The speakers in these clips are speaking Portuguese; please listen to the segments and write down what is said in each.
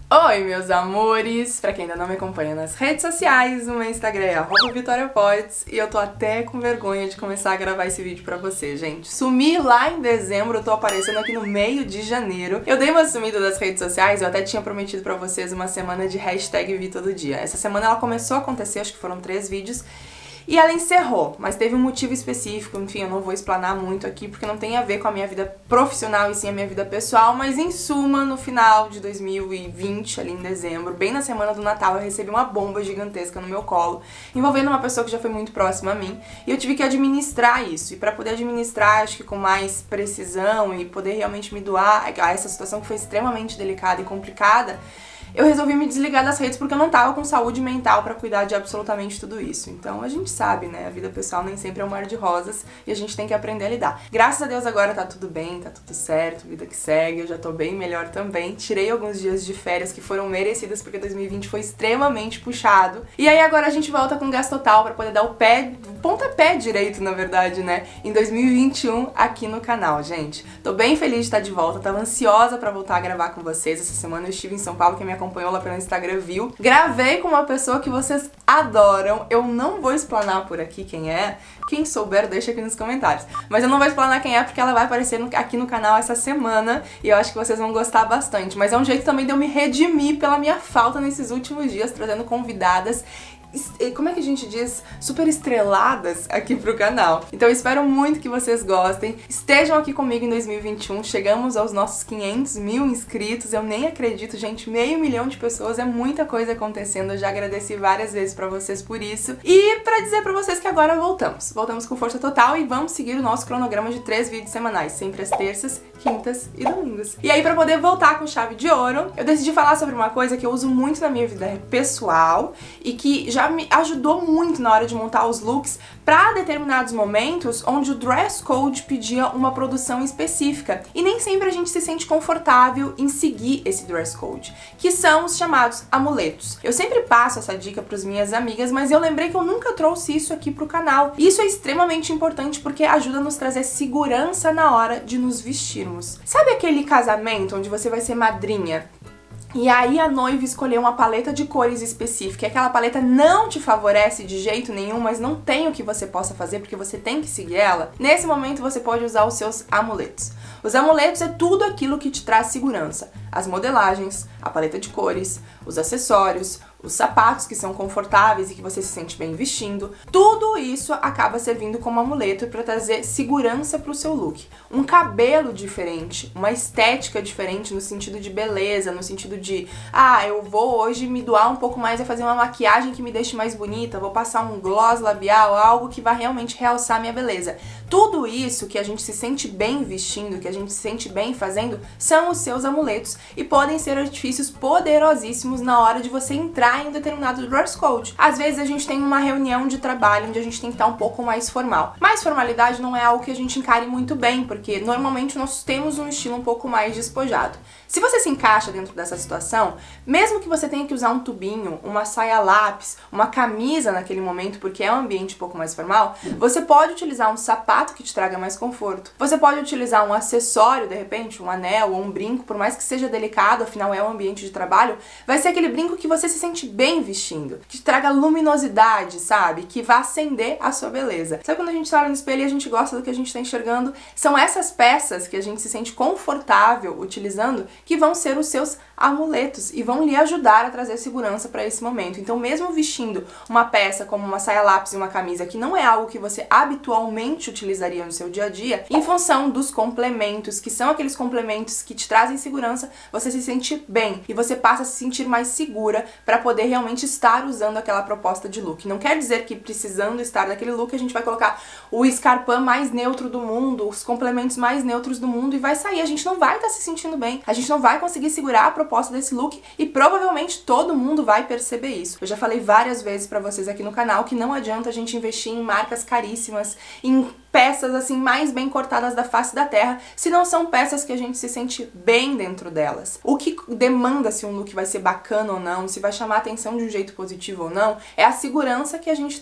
Oi, meus amores! Pra quem ainda não me acompanha nas redes sociais, o meu Instagram é @VitoriaPods e eu tô até com vergonha de começar a gravar esse vídeo pra você, gente. Sumi lá em dezembro, eu tô aparecendo aqui no meio de janeiro. Eu dei uma sumida das redes sociais, eu até tinha prometido pra vocês uma semana de hashtag Vi Todo Dia. Essa semana ela começou a acontecer, acho que foram 3 vídeos. E ela encerrou, mas teve um motivo específico, enfim, eu não vou explanar muito aqui porque não tem a ver com a minha vida profissional e sim a minha vida pessoal, mas em suma, no final de 2020, ali em dezembro, bem na semana do Natal, eu recebi uma bomba gigantesca no meu colo, envolvendo uma pessoa que já foi muito próxima a mim, e eu tive que administrar isso, e pra poder administrar, acho que com mais precisão e poder realmente me doar a essa situação que foi extremamente delicada e complicada, eu resolvi me desligar das redes porque eu não tava com saúde mental pra cuidar de absolutamente tudo isso. Então a gente sabe, né, a vida pessoal nem sempre é um mar de rosas e a gente tem que aprender a lidar. Graças a Deus agora tá tudo bem, tá tudo certo, vida que segue, eu já tô bem melhor também. Tirei alguns dias de férias que foram merecidas porque 2020 foi extremamente puxado. E aí agora a gente volta com gás total pra poder dar o pontapé direito, na verdade, né, em 2021 aqui no canal, gente. Tô bem feliz de estar de volta, tava ansiosa pra voltar a gravar com vocês. Essa semana eu estive em São Paulo, que me acompanhou lá pelo Instagram viu. Gravei com uma pessoa que vocês adoram. Eu não vou explanar por aqui quem é. Quem souber, deixa aqui nos comentários. Mas eu não vou explanar quem é porque ela vai aparecer aqui no canal essa semana e eu acho que vocês vão gostar bastante. Mas é um jeito também de eu me redimir pela minha falta nesses últimos dias, trazendo convidadas, como é que a gente diz? Super estreladas aqui pro canal. Então eu espero muito que vocês gostem. Estejam aqui comigo em 2021. Chegamos aos nossos 500 mil inscritos. Eu nem acredito, gente. 500 mil de pessoas. É muita coisa acontecendo. Eu já agradeci várias vezes pra vocês por isso. E pra dizer pra vocês que agora voltamos. Voltamos com força total e vamos seguir o nosso cronograma de 3 vídeos semanais. Sempre às terças, quintas e domingos. E aí pra poder voltar com chave de ouro, eu decidi falar sobre uma coisa que eu uso muito na minha vida pessoal e que já me ajudou muito na hora de montar os looks para determinados momentos onde o dress code pedia uma produção específica. E nem sempre a gente se sente confortável em seguir esse dress code, que são os chamados amuletos. Eu sempre passo essa dica para as minhas amigas, mas eu lembrei que eu nunca trouxe isso aqui pro canal. E isso é extremamente importante porque ajuda a nos trazer segurança na hora de nos vestirmos. Sabe aquele casamento onde você vai ser madrinha? E aí a noiva escolheu uma paleta de cores específica, e aquela paleta não te favorece de jeito nenhum, mas não tem o que você possa fazer porque você tem que seguir ela. Nesse momento você pode usar os seus amuletos. Os amuletos é tudo aquilo que te traz segurança. As modelagens, a paleta de cores, os acessórios, os sapatos que são confortáveis e que você se sente bem vestindo, tudo isso acaba servindo como amuleto para trazer segurança para o seu look. Um cabelo diferente, uma estética diferente no sentido de beleza, no sentido de, eu vou hoje me doar um pouco mais a fazer uma maquiagem que me deixe mais bonita, vou passar um gloss labial, algo que vai realmente realçar minha beleza. Tudo isso que a gente se sente bem vestindo, que a gente se sente bem fazendo, são os seus amuletos e podem ser artifícios poderosíssimos na hora de você entrar em um determinado dress code. Às vezes a gente tem uma reunião de trabalho onde a gente tem que estar um pouco mais formal. Mas formalidade não é algo que a gente encare muito bem, porque normalmente nós temos um estilo um pouco mais despojado. Se você se encaixa dentro dessa situação, mesmo que você tenha que usar um tubinho, uma saia lápis, uma camisa naquele momento, porque é um ambiente um pouco mais formal, você pode utilizar um sapato que te traga mais conforto. Você pode utilizar um acessório, de repente, um anel ou um brinco, por mais que seja delicado, afinal é um ambiente de trabalho, vai ser aquele brinco que você se sente bem vestindo, que te traga luminosidade, sabe? Que vai acender a sua beleza. Sabe quando a gente olha no espelho e a gente gosta do que a gente tá enxergando? São essas peças que a gente se sente confortável utilizando que vão ser os seus amuletos e vão lhe ajudar a trazer segurança para esse momento. Então, mesmo vestindo uma peça como uma saia lápis e uma camisa que não é algo que você habitualmente utilizaria no seu dia a dia, em função dos complementos, que são aqueles complementos que te trazem segurança, você se sente bem e você passa a se sentir mais segura para poder realmente estar usando aquela proposta de look. Não quer dizer que precisando estar naquele look a gente vai colocar o escarpão mais neutro do mundo, os complementos mais neutros do mundo e vai sair. A gente não vai estar se sentindo bem, a gente não vai conseguir segurar a proposta desse look e provavelmente todo mundo vai perceber isso. Eu já falei várias vezes pra vocês aqui no canal que não adianta a gente investir em marcas caríssimas, em peças assim mais bem cortadas da face da terra, se não são peças que a gente se sente bem dentro delas. O que demanda se um look vai ser bacana ou não, se vai chamar a atenção de um jeito positivo ou não, é a segurança que a gente tem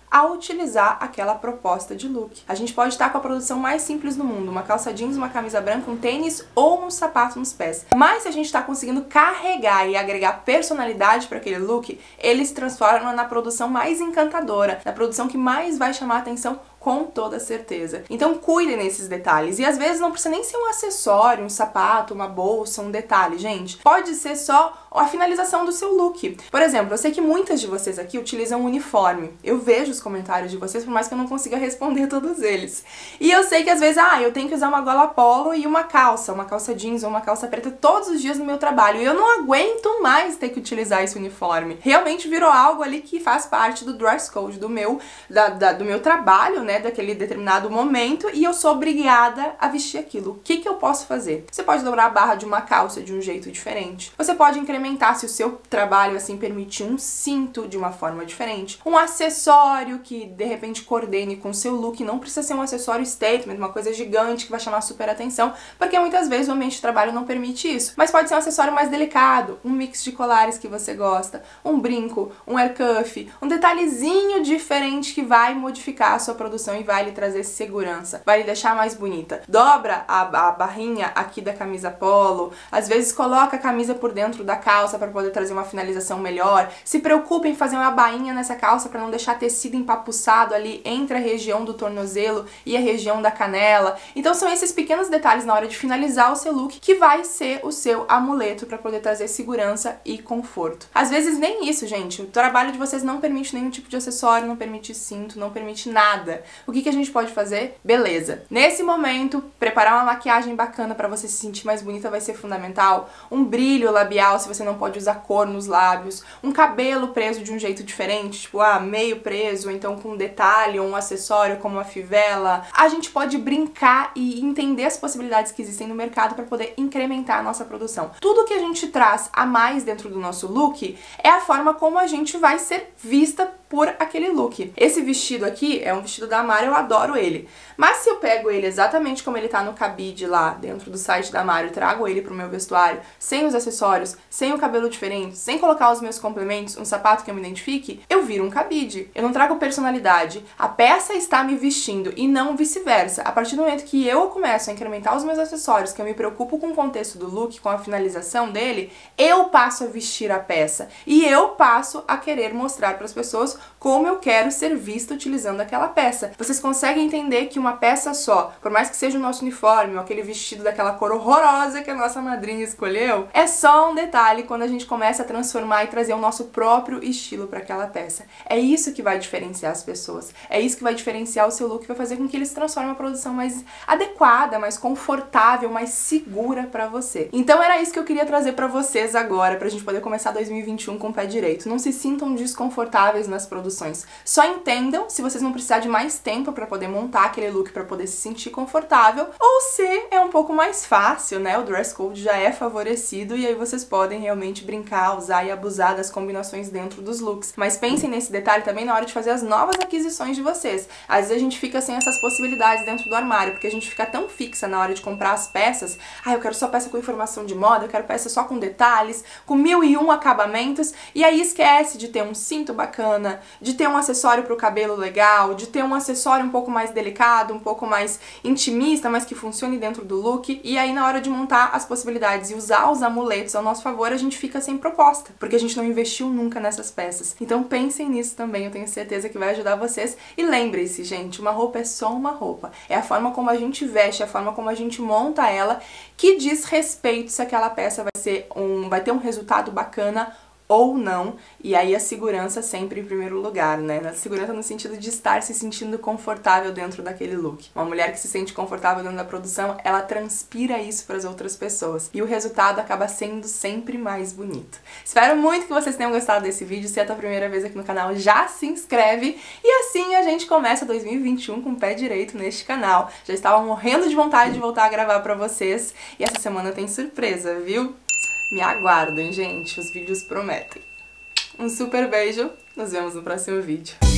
a utilizar aquela proposta de look. A gente pode estar com a produção mais simples do mundo, uma calça jeans, uma camisa branca, um tênis ou um sapato nos pés. Mas se a gente está conseguindo carregar e agregar personalidade para aquele look, ele se transforma na produção mais encantadora, na produção que mais vai chamar a atenção com toda certeza. Então cuidem nesses detalhes. E às vezes não precisa nem ser um acessório, um sapato, uma bolsa, um detalhe, gente. Pode ser só a finalização do seu look. Por exemplo, eu sei que muitas de vocês aqui utilizam uniforme. Eu vejo os comentários de vocês, por mais que eu não consiga responder todos eles. E eu sei que às vezes, eu tenho que usar uma gola polo e uma calça jeans ou uma calça preta todos os dias no meu trabalho. E eu não aguento mais ter que utilizar esse uniforme. Realmente virou algo ali que faz parte do dress code do meu trabalho, né, daquele determinado momento, e eu sou obrigada a vestir aquilo. O que eu posso fazer? Você pode dobrar a barra de uma calça de um jeito diferente. Você pode incrementar, se o seu trabalho assim permitir, um cinto de uma forma diferente. Um acessório que de repente coordene com o seu look. Não precisa ser um acessório statement, uma coisa gigante que vai chamar super atenção, porque muitas vezes o ambiente de trabalho não permite isso. Mas pode ser um acessório mais delicado, um mix de colares que você gosta, um brinco, um hair cuff, um detalhezinho diferente que vai modificar a sua produção e vai lhe trazer segurança, vai lhe deixar mais bonita. Dobra a barrinha aqui da camisa polo, às vezes coloca a camisa por dentro da calça para poder trazer uma finalização melhor. Se preocupe em fazer uma bainha nessa calça para não deixar tecido empapuçado ali entre a região do tornozelo e a região da canela. Então são esses pequenos detalhes na hora de finalizar o seu look que vai ser o seu amuleto para poder trazer segurança e conforto. Às vezes nem isso, gente. O trabalho de vocês não permite nenhum tipo de acessório, não permite cinto, não permite nada. O que a gente pode fazer? Beleza. Nesse momento, preparar uma maquiagem bacana para você se sentir mais bonita vai ser fundamental. Um brilho labial, se você não pode usar cor nos lábios. Um cabelo preso de um jeito diferente, tipo, meio preso, ou então com um detalhe ou um acessório como uma fivela. A gente pode brincar e entender as possibilidades que existem no mercado para poder incrementar a nossa produção. Tudo que a gente traz a mais dentro do nosso look é a forma como a gente vai ser vista por aquele look. Esse vestido aqui é um vestido da Mari, eu adoro ele. Mas se eu pego ele exatamente como ele tá no cabide lá dentro do site da Mari e trago ele pro meu vestuário, sem os acessórios, sem o cabelo diferente, sem colocar os meus complementos, um sapato que eu me identifique, eu viro um cabide. Eu não trago personalidade. A peça está me vestindo e não vice-versa. A partir do momento que eu começo a incrementar os meus acessórios, que eu me preocupo com o contexto do look, com a finalização dele, eu passo a vestir a peça. E eu passo a querer mostrar para as pessoas como eu quero ser vista utilizando aquela peça. Vocês conseguem entender que uma peça só, por mais que seja o nosso uniforme ou aquele vestido daquela cor horrorosa que a nossa madrinha escolheu, é só um detalhe quando a gente começa a transformar e trazer o nosso próprio estilo para aquela peça. É isso que vai diferenciar as pessoas. É isso que vai diferenciar o seu look, vai fazer com que ele se transforme em uma produção mais adequada, mais confortável, mais segura para você. Então era isso que eu queria trazer para vocês agora, pra gente poder começar 2021 com o pé direito. Não se sintam desconfortáveis nas produções. Só entendam se vocês vão precisar de mais tempo para poder montar aquele look, para poder se sentir confortável, ou se é um pouco mais fácil, né? O dress code já é favorecido e aí vocês podem realmente brincar, usar e abusar das combinações dentro dos looks. Mas pensem nesse detalhe também na hora de fazer as novas aquisições de vocês. Às vezes a gente fica sem essas possibilidades dentro do armário, porque a gente fica tão fixa na hora de comprar as peças. Eu quero só peça com informação de moda, eu quero peça só com detalhes, com 1001 acabamentos, e aí esquece de ter um cinto bacana, de ter um acessório pro cabelo legal, de ter um acessório um pouco mais delicado, um pouco mais intimista, mas que funcione dentro do look. E aí na hora de montar as possibilidades e usar os amuletos ao nosso favor, a gente fica sem proposta, porque a gente não investiu nunca nessas peças. Então pensem nisso também, eu tenho certeza que vai ajudar vocês. E lembrem-se, gente, uma roupa é só uma roupa. É a forma como a gente veste, é a forma como a gente monta ela, que diz respeito se aquela peça vai ter um resultado bacana ou não, e aí a segurança sempre em primeiro lugar, né? A segurança no sentido de estar se sentindo confortável dentro daquele look. Uma mulher que se sente confortável dentro da produção, ela transpira isso para as outras pessoas, e o resultado acaba sendo sempre mais bonito. Espero muito que vocês tenham gostado desse vídeo. Se é a tua primeira vez aqui no canal, já se inscreve, e assim a gente começa 2021 com o pé direito neste canal. Já estava morrendo de vontade de voltar a gravar para vocês, e essa semana tem surpresa, viu? Me aguardem, gente, os vídeos prometem. Um super beijo, nos vemos no próximo vídeo.